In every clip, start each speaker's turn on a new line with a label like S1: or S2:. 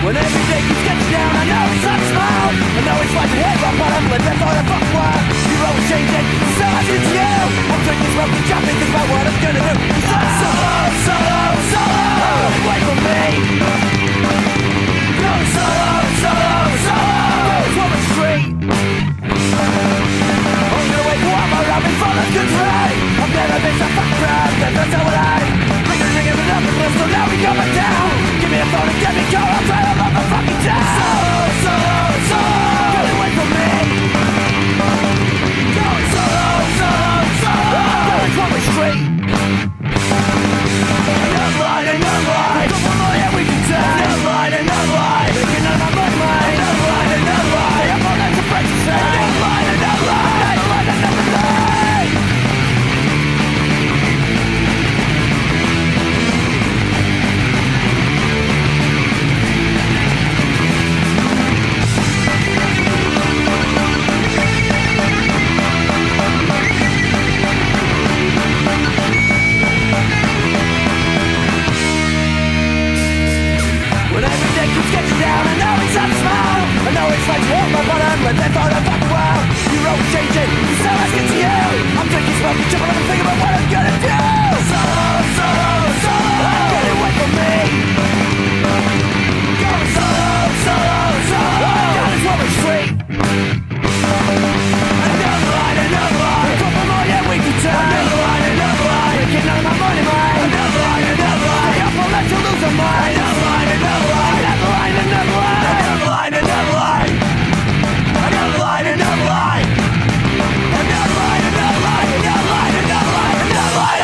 S1: When every day keeps getting down, I know it's not small. I know it's like a head rock, but I'm living for the fuck while. You're always changing, so I do to you. I'm drinking, smoking, jumping, think about what I'm gonna do. Solo, solo, solo, wait for me. Go solo, solo, solo, go for the street. I'm gonna wait for one more round before the good ride. I've never been so fucking proud, never so alive. Ring it up and so now we coming down. Give me a phone and get me call, I'll try to love the fucking town. Solo, solo, solo, get away from me. Going solo, solo, solo, going from the street. Another line, a couple more yeah we can take. Another line, making out my mind. Another line, I'm all night to break the same. Another line, another line. Down, I know it's not small. I know it's like hell, but I'm living for the fucking while. You're always changing, so let's get to you. I'm drinking, smoking, jumping, I'm thinking about what I'm gonna do. Solo, solo, solo, get away from me. Going solo, solo, solo, down this rubber street. Another line, a couple more, yeah we can take. Another line, making out of my money, mine. Another line, I'm gonna let you lose your mind. Another line, another line. Another line, another line. Another line, another line. Another line, another line. Another line, another line. Another line.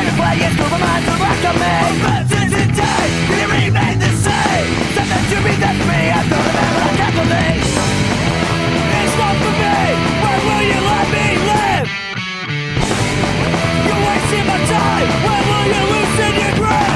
S1: of players through my mind to the back of me. But today, you remain the same. Something to me that's me, I don't remember, I can't believe. It's not for me, where will you let me live? You're wasting my time, where will you loosen your grip?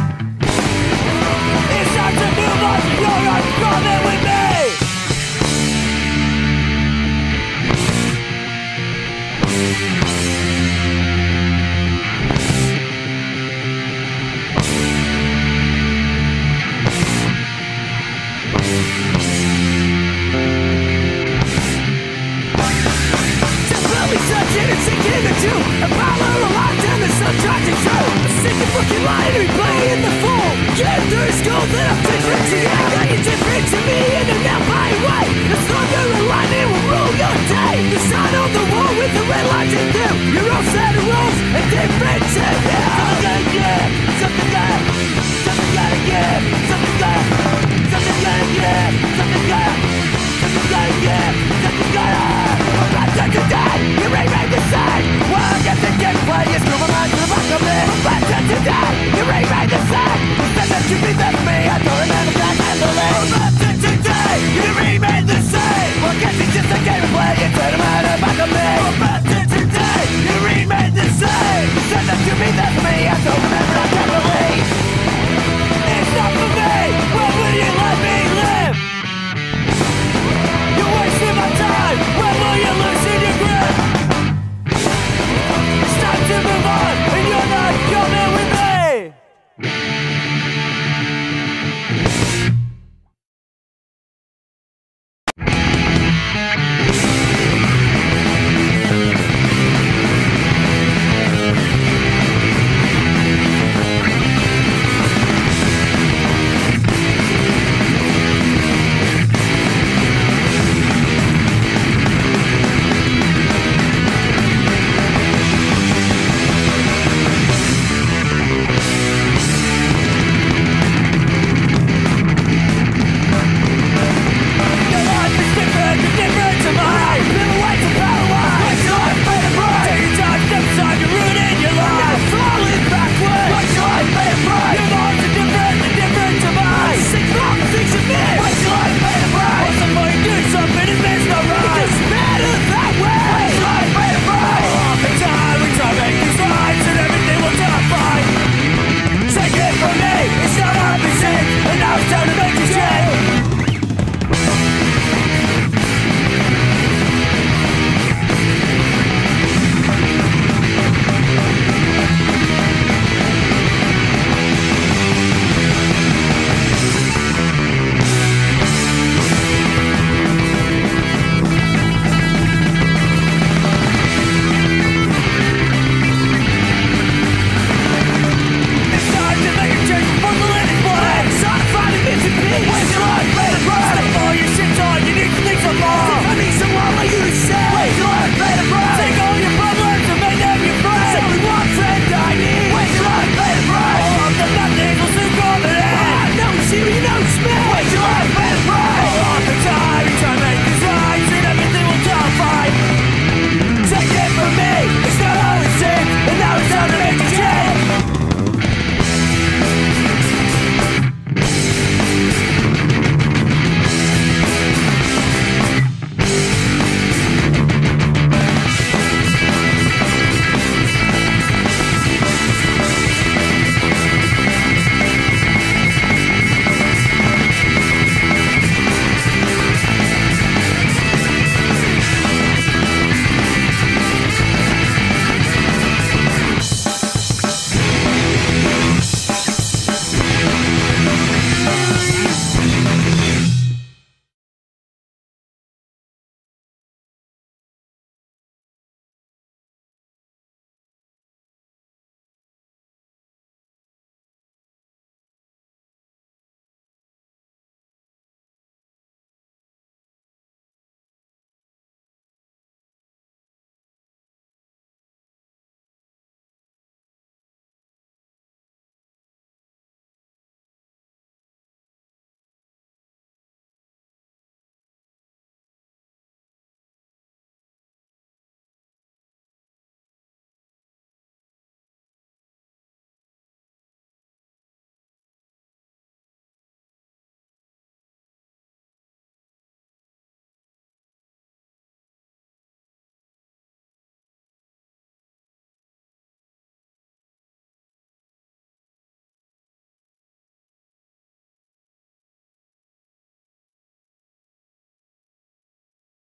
S1: It's time to move on, you're not coming with me. Sinking into a power locked in the sun trying to show. A sick and fucking line replaying the fool. Get through school that I'm different to you. Now you're different to me in an alpine way. The thunder and lightning will rule your day. The sign on the wall with the red lights in through. Your own set of rules and different to you. Something gotta give, something gotta give, something gotta give, something gotta give, something gotta give, something gotta, something gotta. Today, you remain the same. Well, I guess it gets players through my mind to the back of me. But today, you remain the same. You said that you be with me, I don't remember, can't handle it. But today, you remain the same. Well, I guess it's just a game of play, you turn them out and back of me. But today, you remain the same. You said that you be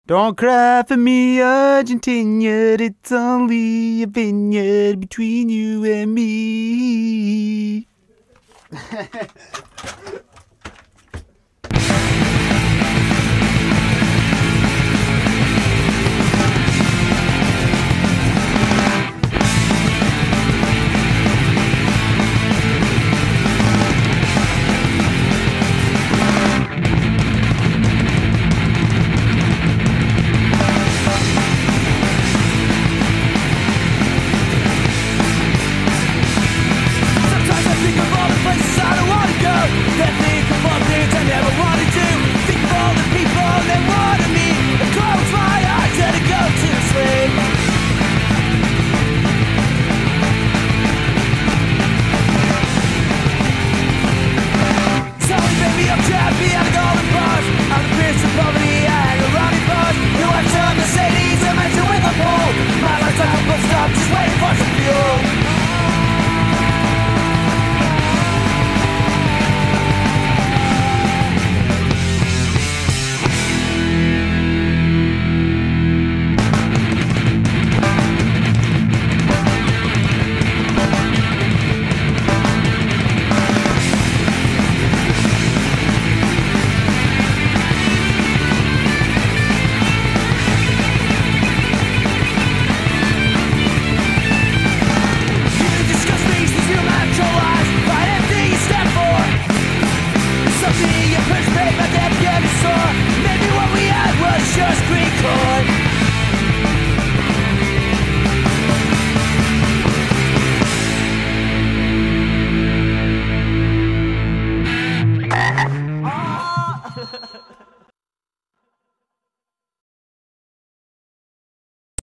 S2: Don't cry for me, Argentina. It's only a vineyard between you and me.